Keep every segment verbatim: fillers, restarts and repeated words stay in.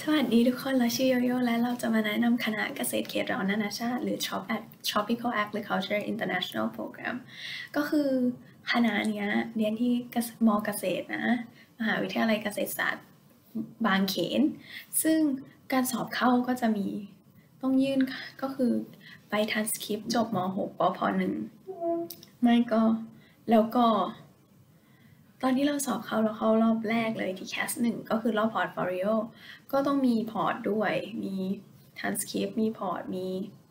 สวัสดีทุกคนเราชื่อโยโย่และเราจะมาแนะนำคณะเกษตรเขตร้อนนานาชาติหรือ Tropical Agriculture International Program ก็คือคณะเนี้ยเรียนที่ม.เกษตรนะมหาวิทยาลัยเกษตรศาสตร์บางเขนซึ่งการสอบเข้าก็จะมีต้องยื่นก็คือไปทันสคริปต์จบม.หก ปพ.หนึ่งไม่ก็แล้วก็ตอนที่เราสอบเข้าเราเข้ารอบแรกเลยที่ แคส หนึ่งก็คือรอบพอร์ตโฟลิโอก็ต้องมีพอร์ตด้วยมีทรานสคริปต์มีพอร์ตมี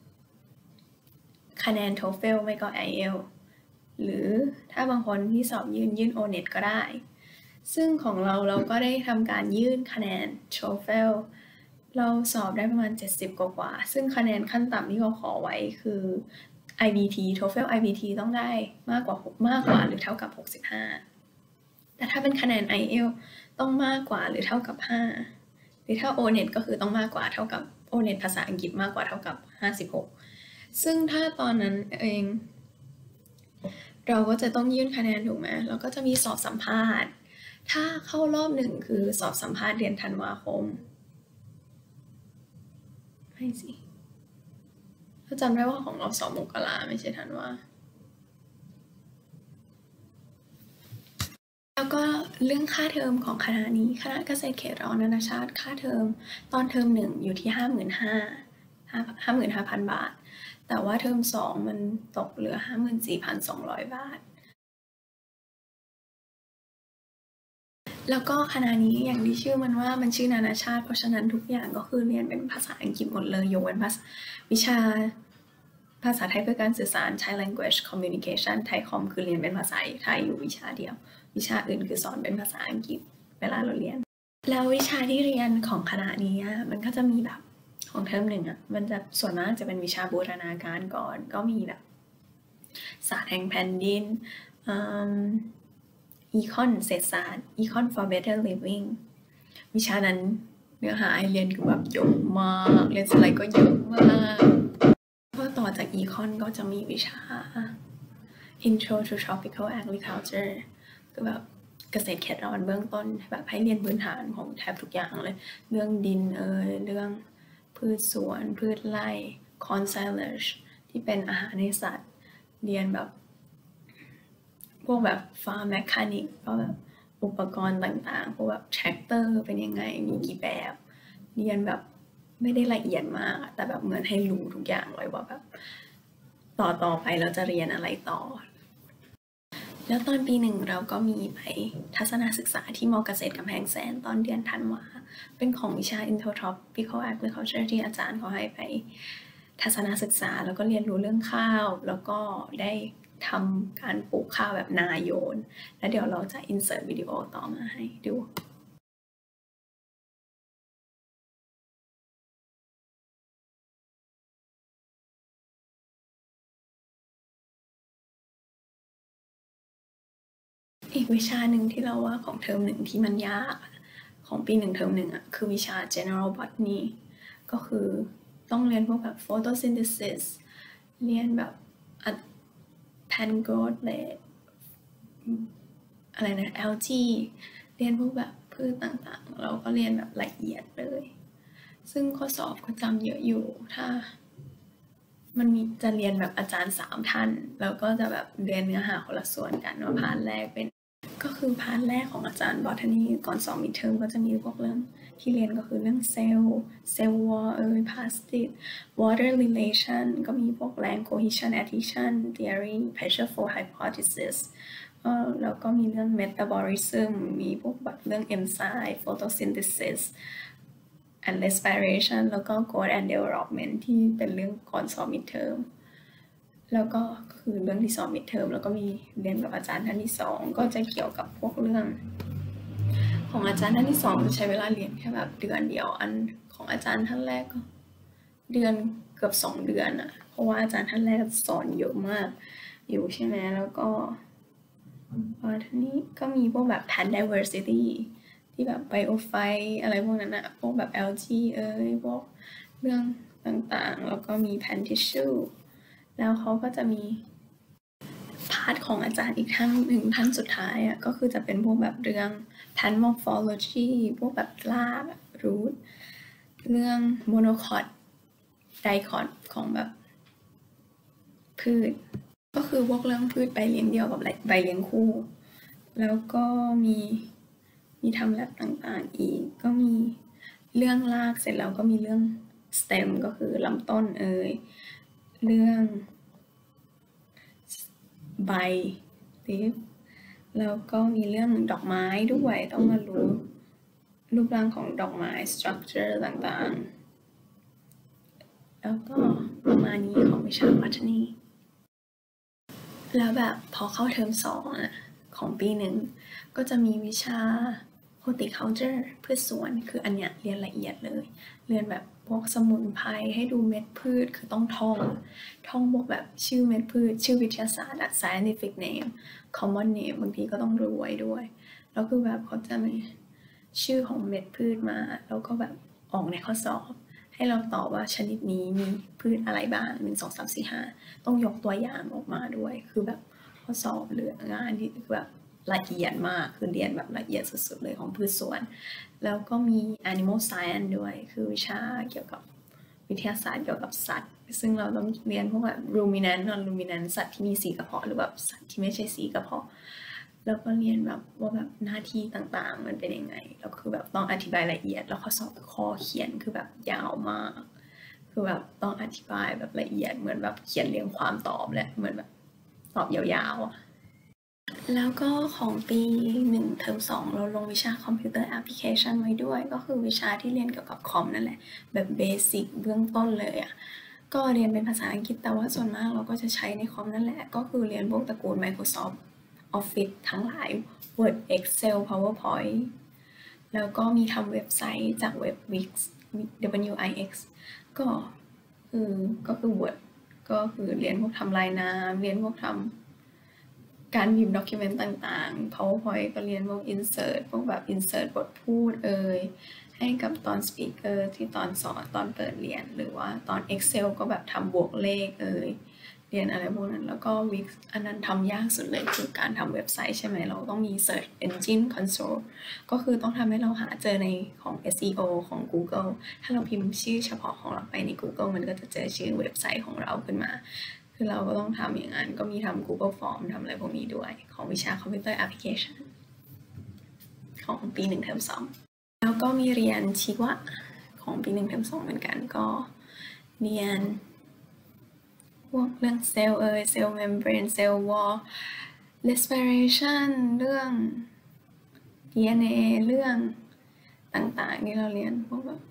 คะแนน โทเฟล ไม่ก็ ไอ เอล หรือถ้าบางคนที่สอบยื่นยื่น โอ เน็ต ก็ได้ซึ่งของเราเราก็ได้ทำการยื่นคะแนน โทเฟล เราสอบได้ประมาณเจ็ดสิบกว่าๆซึ่งคะแนนขั้นต่ำที่เขาขอไว้คือ ไอ บี ที โทเฟล ไอ บี ที ต้องได้มากกว่ามากกว่าหรือเท่ากับหกสิบห้าแต่ถ้าเป็นคะแนน ไอ เอล ต้องมากกว่าหรือเท่ากับห้าหรือถ้า โอ เน็ต ก็คือต้องมากกว่าเท่ากับ โอ เน็ต ภาษาอังกฤษมากกว่าเท่ากับห้าสิบหกซึ่งถ้าตอนนั้นเองเราก็จะต้องยื่นคะแนนถูกไหมแล้วก็จะมีสอบสัมภาษณ์ถ้าเข้ารอบหนึ่งคือสอบสัมภาษณ์เดือนธันวาคมไม่สิถ้าจำได้ว่าของเราสอบมกราไม่ใช่ธันวาแล้วก็เรื่องค่าเทอมของคณะนี้คณะเกษตรเขตร้อนนานาชาติค่าเทอมตอนเทอมหนึ่งอยู่ที่ ห้าหมื่นห้าพัน บาทแต่ว่าเทอมสองมันตกเหลือ ห้าหมื่นสี่พันสองร้อย บาทแล้วก็คณะนี้อย่างที่ชื่อมันว่ามันชื่อนานาชาติเพราะฉะนั้นทุกอย่างก็คือเรียนเป็นภาษาอังกฤษหมดเลยยกเว้นภาษาวิชาภาษาไทยเพื่อการสื่อสาร Thai Language Communication ไทยคอมคือเรียนเป็นภาษาไทยอยู่วิชาเดียววิชาอื่นคือสอนเป็นภาษาอังกฤษเวลาเราเรียนแล้ววิชาที่เรียนของคณะนี้มันก็จะมีแบบของเทอมหนึ่งอ่ะมันจะส่วนมากจะเป็นวิชาบูรณาการก่อนก็มีแบบศาสตร์แห่งแผ่นดินอีคอนเศรษฐศาสตร์ Econ for Better Living วิชานั้นเนื้อหาให้เรียนคือแบบเยอะมากเรียนอะไรก็เยอะมากพอต่อจาก Econ ก็จะมีวิชา Intro to Tropical Agriculture คือแบบเกษตรเขตร้อนเบื้องต้นแบบให้เรียนพื้นฐานของแทบทุกอย่างเลยเรื่องดินเอ่ยเรื่องพืชสวนพืชไร่ corn silage ที่เป็นอาหารในสัตว์เรียนแบบพวกแบบ farm mechanic ก็แบบอุปกรณ์ต่างๆพวกแบบ tractor เป็นยังไงมีกี่แบบเรียนแบบไม่ได้ละเอียดมากแต่แบบเหมือนให้รู้ทุกอย่างเลยว่าแบบต่อต่อไปเราจะเรียนอะไรต่อแล้วตอนปีหนึ่งเราก็มีไปทัศนศึกษาที่มอเกษตรกำแพงแสนตอนเดือนธันวาเป็นของวิชา Intro Tropical Agriculture ที่อาจารย์เขาให้ไปทัศนศึกษาแล้วก็เรียนรู้เรื่องข้าวแล้วก็ได้ทำการปลูกข้าวแบบนาโยนแล้วเดี๋ยวเราจะ insert วิดีโอต่อมาให้ดูอีกวิชาหนึ่งที่เราว่าของเทอมหนึ่งที่มันยากของปีหนึ่งเทอมหนึ่งอ่ะคือวิชา general botany ก็คือต้องเรียนพวกแบบ photosynthesis เรียนแบบ plant growth rate อะไรนะ algae เรียนพวกแบบพืชต่างๆเราก็เรียนแบบละเอียดเลยซึ่งข้อสอบก็จำเยอะอยู่ถ้ามันมีจะเรียนแบบอาจารย์สามท่านแล้วก็จะแบบเรียนเนื้อหาคนละส่วนกันว่าพาร์ทแรกเป็นก็คือพาร์ทแรกของอาจารย์บอทานีก่อนสอบมิดเทอมก็จะมีพวกเรื่องที่เรียนก็คือเรื่องเซลล์เซลล์วอลเออพลาสติก water relation ก็มีพวกแรง cohesion adhesion theory pressure flow hypothesis แล้วก็มีเรื่อง metabolism มีพวกแบบเรื่อง enzyme photosynthesis and respiration แล้วก็ growth and development ที่เป็นเรื่องก่อนสอบ midterm แล้วก็คือเรื่องที่สอบ midterm แล้วก็มีเรียนกับอาจารย์ท่านที่สองก็จะเกี่ยวกับพวกเรื่องของอาจารย์ท่านที่สองจะใช้เวลาเรียนแค่แบบเดือนเดียวอันของอาจารย์ท่านแรกก็เดือนเกือบสองเดือนอะเพราะว่าอาจารย์ท่านแรกสอนเยอะมากอยู่ใช่ไหมแล้วก็ท่านนี้ก็มีพวกแบบ plant diversityที่แบบไบโอไฟอะไรพวกนั้นอะพวกแบบ algae เอ้ยพวกเรื่องต่างๆแล้วก็มี plant tissue แล้วเขาก็จะมีพาร์ทของอาจารย์อีกท่านหนึ่งท่านสุดท้ายอะก็คือจะเป็นพวกแบบเรื่อง plant morphology พวกแบบราก root เรื่องโมโนคอตไดคอตของแบบพืชก็คือพวกเรื่องพืชใบเลี้ยงเดี่ยวกับใบเลี้ยงคู่แล้วก็มีมีทำแลบต่างๆอีกก็มีเรื่องรากเสร็จแล้วก็มีเรื่องสเต็มก็คือลำต้นเอ่ยเรื่องใบลิฟแล้วก็มีเรื่องดอกไม้ด้วยต้องมารู้รูปร่างของดอกไม้ structure ต่างๆแล้วก็ประมาณนี้ของวิชา botany แล้วแบบพอเข้าเทอมสองอะของปีหนึ่งก็จะมีวิชา horticulture พืชสวนคืออันเนี้ยเรียนละเอียดเลยเรียนแบบพวกสมุนไพรให้ดูเม็ดพืชคือต้องท่องท่องพวกแบบชื่อเม็ดพืชชื่อวิทยาศาสตร์ scientific name common name บางทีก็ต้องรู้ไว้ด้วยแล้วคือแบบเขาจะมีชื่อของเม็ดพืชมาแล้วก็แบบออกในข้อสอบให้เราตอบว่าชนิดนี้มีพืชอะไรบ้างหนึ่งสองสามสี่ห้าต้องยกตัวอย่างออกมาด้วยคือแบบข้อสอบหรืองานที่แบบละเอียดมากคือเรียนแบบละเอียดสุดๆเลยของพืชสวนแล้วก็มี animal science ด้วยคือวิชาเกี่ยวกับวิทยาศาสตร์เกี่ยวกับสัตว์ซึ่งเราต้องเรียนพวกแบบ ruminant non ruminant สัตว์ที่มีสีกระเพาะหรือแบบสัตว์ที่ไม่ใช่สีกระเพาะแล้วก็เรียนแบบว่าแบบหน้าที่ต่างๆมันเป็นยังไงแล้วคือแบบต้องอธิบายละเอียดแล้วข้อสอบข้อเขียนคือแบบยาวมากคือแบบต้องอธิบายแบบละเอียดเหมือนแบบเขียนเรียงความตอบแหละเหมือนแบบตอบยาวๆแล้วก็ของปีหนึ่งเทอมสองเราลงวิชาคอมพิวเตอร์แอปพลิเคชันไว้ด้วยก็คือวิชาที่เรียนเกี่ยวกับคอมนั่นแหละแบบเบสิกเบื้องต้นเลยอ่ะก็เรียนเป็นภาษาอังกฤษแต่ว่าส่วนมากเราก็จะใช้ในคอมนั่นแหละก็คือเรียนพวกตระกูล Microsoft Office ทั้งหลาย Word Excel PowerPoint แล้วก็มีทำเว็บไซต์จากเว็บ Wix ดับเบิลยู ไอ เอ็กซ์ ก็คือก็คือ Word ก็คือเรียนพวกทำรายนามเรียนพวกทำการพิมพ์ด็อกิเมนต์ต่างๆ PowerPoint ก็เรียนพวก Insert พวกแบบ Insert บทพูดเอ่ยให้กับตอน Speaker ที่ตอนสอนตอนเปิดเรียนหรือว่าตอน Excel ก็แบบทำบวกเลขเอ่ยเรียนอะไรพวกนั้นแล้วก็ Wix อันนั้นทำยากสุดเลยคือการทำเว็บไซต์ใช่ไหมเราต้องมี Search Engine Console ก็คือต้องทำให้เราหาเจอในของ เอส อี โอ ของ Google ถ้าเราพิมพ์ชื่อเฉพาะของเราไปใน Google มันก็จะเจอชื่อเว็บไซต์ของเราขึ้นมาคือเราก็ต้องทำอย่างนั้นก็มีทำ Google Form ทำอะไรพวกนี้ด้วยของวิชา Computer Application ของปีหนึ่งเทอมสองแล้วก็มีเรียนชีวะของปีหนึ่งเทอมสองเหมือนกันก็เรียนพวกเรื่องเซลล์เอ่ยเซลล์เมมเบรนเซลล์วอล respiration เรื่อง ดี เอ็น เอ เรื่องต่างๆที่เราเรียนพวกแบบ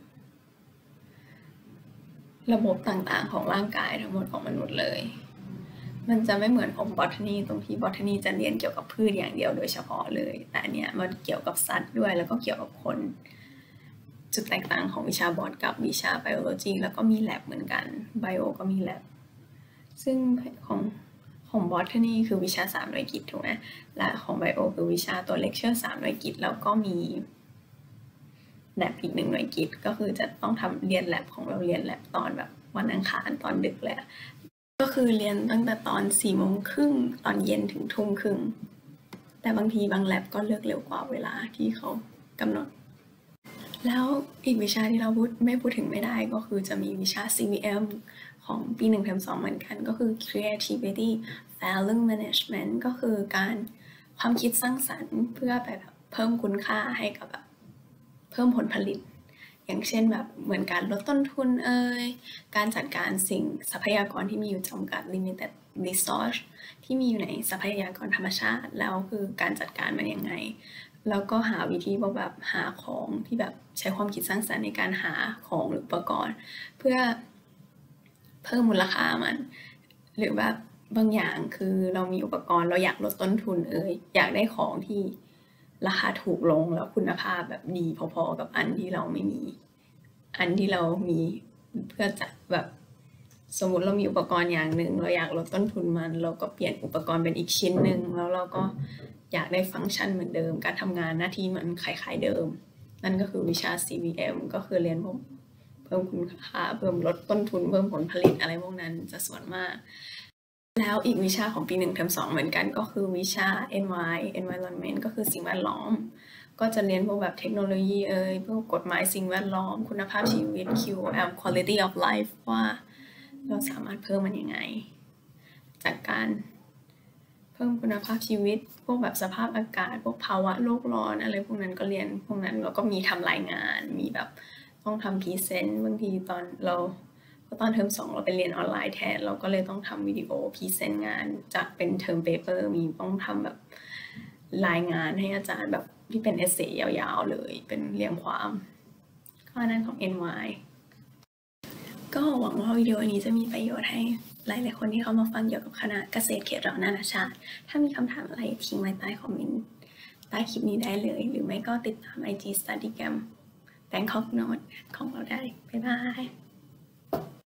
ระบบต่างๆของร่างกายทั้งหมดของมนุษย์เลยมันจะไม่เหมือนของ botany ตรงที่ botany จะเรียนเกี่ยวกับพืชอย่างเดียวโดยเฉพาะเลยแต่อันเนี้ยมันเกี่ยวกับสัตว์ด้วยแล้วก็เกี่ยวกับคนจุดแตกต่างของวิชาบอทกับวิชา biology แล้วก็มี lab เหมือนกัน bio ก็มี lab ซึ่งของของ botany คือวิชาสามหน่วยกิตถูกไหมและของ bio คือวิชาตัว lecture สามหน่วยกิตแล้วก็มี lab อีกหนึ่งหน่วยกิตก็คือจะต้องทำเรียน lab ของเราเรียน lab ตอนแบบวันอังคารตอนดึกเลยก็คือเรียนตั้งแต่ตอนสี่โมงครึ่งตอนเย็นถึงทุ่มครึ่งแต่บางทีบาง lab ก็เลิกเร็วกว่าเวลาที่เขากำหนดแล้วอีกวิชาที่เราพูดไม่พูดถึงไม่ได้ก็คือจะมีวิชา ซี วี เอ็ม ของปีหนึ่งเทอมสองเหมือนกันก็คือ creativity value management ก็คือการความคิดสร้างสรรค์เพื่อไปแบบเพิ่มคุณค่าให้กับแบบเพิ่มผลผลิตอย่างเช่นแบบเหมือนการลดต้นทุนเอ่ยการจัดการสิ่งทรัพยากรที่มีอยู่จำกัด limited resource ที่มีอยู่ในทรัพยากรธรรมชาติแล้วคือการจัดการมันยังไงแล้วก็หาวิธีแบบหาของที่แบบใช้ความคิดสร้างสรรค์ในการหาของหรืออุปกรณ์เพื่อเพิ่มมูลค่ามันหรือแบบบางอย่างคือเรามีอุปกรณ์เราอยากลดต้นทุนเอ่ยอยากได้ของที่ราคาถูกลงแล้วคุณภาพแบบดีพอๆกับอันที่เราไม่มีอันที่เรามีเพื่อจะแบบสมมุติเรามีอุปกรณ์อย่างหนึ่งเราอยากลดต้นทุนมันเราก็เปลี่ยนอุปกรณ์เป็นอีกชิ้นหนึ่งแล้วเราก็อยากได้ฟังก์ชันเหมือนเดิมการทำงานหน้าที่มันคล้ายๆเดิมนั่นก็คือวิชา ซี วี เอ็ม ก็คือเรียนเพิ่มคุณค่าเพิ่มลดต้นทุนเพิ่มผลผลิตอะไรพวกนั้นจะส่วนมากแล้วอีกวิชาของปีหนึ่งเทอมสองเหมือนกันก็คือวิชา เอ็น วาย environment ก็คือสิ่งแวดล้อมก็จะเรียนพวกแบบเทคโนโลยีเอ่ยพวกกฎหมายสิ่งแวดล้อมคุณภาพชีวิต คิว โอ เอ็ม quality of life ว่าเราสามารถเพิ่มมันยังไงจากการเพิ่มคุณภาพชีวิตพวกแบบสภาพอากาศพวกภาวะโลกร้อนอะไรพวกนั้นก็เรียนพวกนั้นแล้วก็มีทำรายงานมีแบบต้องทำพรีเซนต์บางทีตอนเราตอนเทอมสองเราไปเรียนออนไลน์แทนเราก็เลยต้องทำวิดีโอพรีเซนต์งานจากเป็นเทอมเปเปอร์มีต้องทำแบบรายงานให้อาจารย์แบบที่เป็นเอเซยาวๆเลยเป็นเรียงความข้อนั้นของ เอ็น วาย ก็หวังว่าวิดีโอนี้จะมีประโยชน์ให้หลายๆคนที่เข้ามาฟังเกี่ยวกับคณะเกษตรเขตเรานานาชาติถ้ามีคำถามอะไรทิ้งไว้ใต้คอมเมนต์ใต้คลิปนี้ได้เลยหรือไม่ก็ติดตาม ไอ จี Studygram Bangkok Note ของเราได้บ๊ายบาย